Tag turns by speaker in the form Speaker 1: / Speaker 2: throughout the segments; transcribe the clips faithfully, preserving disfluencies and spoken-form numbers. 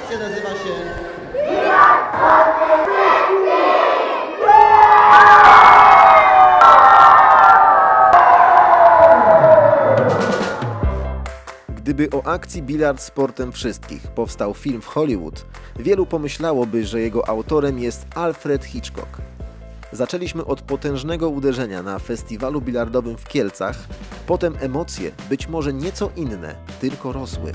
Speaker 1: Akcja nazywa się... Gdyby o akcji Bilard sportem wszystkich powstał film w Hollywood, wielu pomyślałoby, że jego autorem jest Alfred Hitchcock. Zaczęliśmy od potężnego uderzenia na festiwalu bilardowym w Kielcach, potem emocje, być może nieco inne, tylko rosły.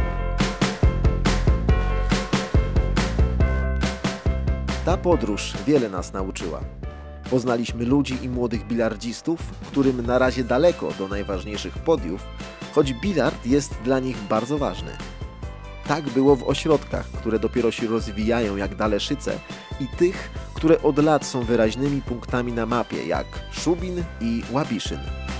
Speaker 1: Ta podróż wiele nas nauczyła. Poznaliśmy ludzi i młodych bilardzistów, którym na razie daleko do najważniejszych podiów, choć bilard jest dla nich bardzo ważny. Tak było w ośrodkach, które dopiero się rozwijają jak Daleszyce i tych, które od lat są wyraźnymi punktami na mapie, jak Szubin i Łabiszyn.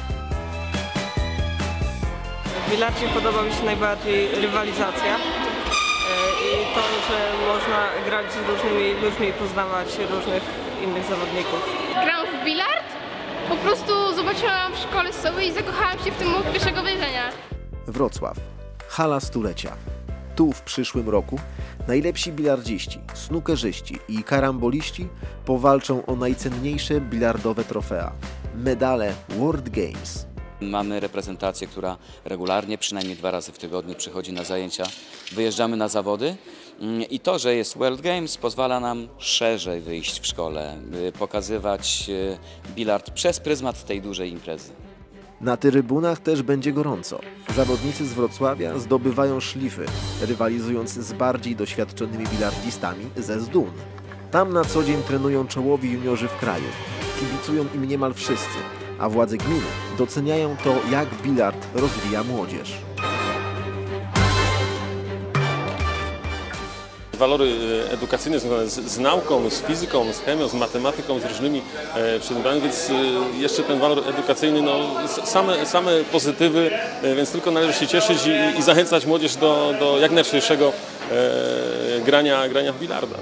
Speaker 2: W bilardzie podoba mi się najbardziej rywalizacja i to, że można grać z różnymi ludźmi i poznawać różnych innych zawodników.
Speaker 3: Gram w bilard? Po prostu zobaczyłam w szkole sobie i zakochałam się w tym od pierwszego wejrzenia.
Speaker 1: Wrocław. Hala stulecia. Tu w przyszłym roku najlepsi bilardziści, snookerzyści i karamboliści powalczą o najcenniejsze bilardowe trofea – medale World Games.
Speaker 4: Mamy reprezentację, która regularnie, przynajmniej dwa razy w tygodniu przychodzi na zajęcia. Wyjeżdżamy na zawody i to, że jest World Games, pozwala nam szerzej wyjść w szkole, pokazywać bilard przez pryzmat tej dużej imprezy.
Speaker 1: Na trybunach też będzie gorąco. Zawodnicy z Wrocławia zdobywają szlify, rywalizując z bardziej doświadczonymi bilardzistami ze Zdun. Tam na co dzień trenują czołowi juniorzy w kraju. Kibicują im niemal wszyscy, a władze gminy doceniają to, jak bilard rozwija młodzież.
Speaker 5: Walory edukacyjne związane z, z nauką, z fizyką, z chemią, z matematyką, z różnymi e, przedmiotami, więc e, jeszcze ten walor edukacyjny, no, same, same pozytywy, e, więc tylko należy się cieszyć i, i zachęcać młodzież do, do jak najszerszego e, grania, grania w bilarda.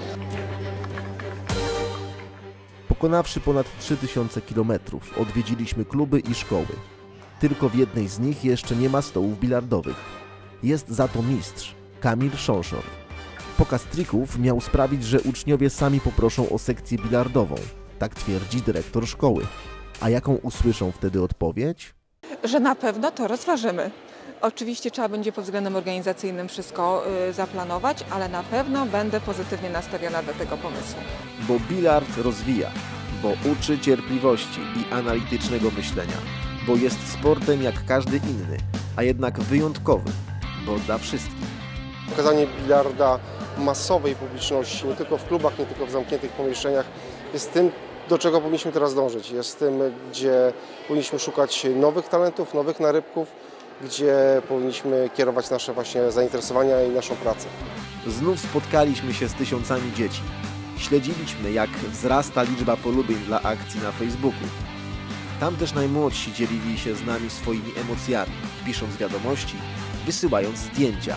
Speaker 1: Pokonawszy ponad trzy tysiące kilometrów, odwiedziliśmy kluby i szkoły. Tylko w jednej z nich jeszcze nie ma stołów bilardowych. Jest za to mistrz, Kamil Szonszor. Pokaz trików miał sprawić, że uczniowie sami poproszą o sekcję bilardową. Tak twierdzi dyrektor szkoły. A jaką usłyszą wtedy odpowiedź?
Speaker 6: Że na pewno to rozważymy. Oczywiście trzeba będzie pod względem organizacyjnym wszystko y, zaplanować, ale na pewno będę pozytywnie nastawiona do tego pomysłu.
Speaker 1: Bo bilard rozwija, bo uczy cierpliwości i analitycznego myślenia, bo jest sportem jak każdy inny, a jednak wyjątkowy, bo dla wszystkich.
Speaker 7: Pokazanie bilarda masowej publiczności, nie tylko w klubach, nie tylko w zamkniętych pomieszczeniach, jest tym, do czego powinniśmy teraz dążyć. Jest tym, gdzie powinniśmy szukać nowych talentów, nowych narybków, gdzie powinniśmy kierować nasze właśnie zainteresowania i naszą pracę.
Speaker 1: Znów spotkaliśmy się z tysiącami dzieci. Śledziliśmy, jak wzrasta liczba polubień dla akcji na Facebooku. Tam też najmłodsi dzielili się z nami swoimi emocjami, pisząc wiadomości, wysyłając zdjęcia.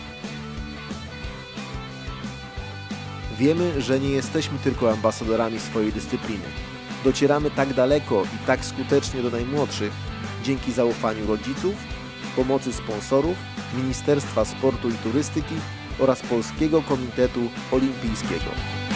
Speaker 1: Wiemy, że nie jesteśmy tylko ambasadorami swojej dyscypliny. Docieramy tak daleko i tak skutecznie do najmłodszych dzięki zaufaniu rodziców, pomocy sponsorów, Ministerstwa Sportu i Turystyki oraz Polskiego Komitetu Olimpijskiego.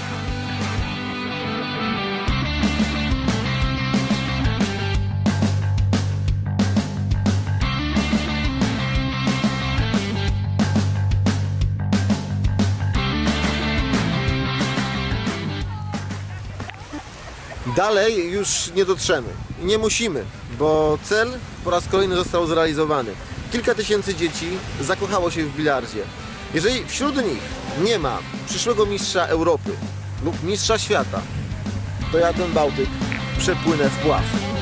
Speaker 1: Dalej już nie dotrzemy. Nie musimy, bo cel po raz kolejny został zrealizowany. Kilka tysięcy dzieci zakochało się w bilardzie. Jeżeli wśród nich nie ma przyszłego mistrza Europy lub mistrza świata, to ja ten Bałtyk przepłynę w pław.